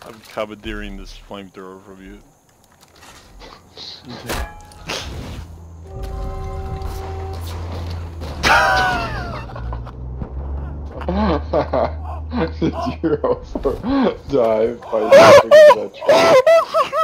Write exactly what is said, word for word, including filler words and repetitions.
I'm commandeering this flamethrower from you. Did you also dive by jumping into that trap?